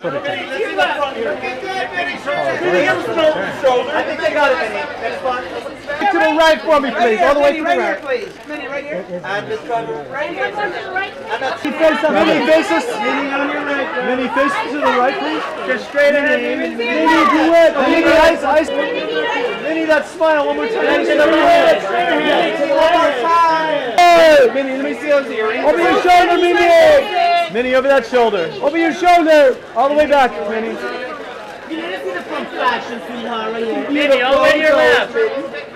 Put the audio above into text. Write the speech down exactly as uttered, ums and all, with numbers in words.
Put it Minnie, in. let's see the front here. Good, Minnie. Minnie, give us the shoulder. I think they got it, Minnie. Next one. To the right for me, please. All the way to the right. right. Here, please. Minnie, right here. And this cover. Right here. And that's Minnie, face us. Minnie, on your right. Minnie, face to the right, please. Just straight ahead. Minnie, do it. Minnie, ice, ice. Minnie, that smile one more time. Straight ahead. Hey, Minnie, let me see those earrings. Over your shoulder, Minnie. Minnie, over that shoulder. Over your shoulder. All the way back, Minnie. You didn't see the front fashion, sweetheart, right here. Minnie, all the way to your left.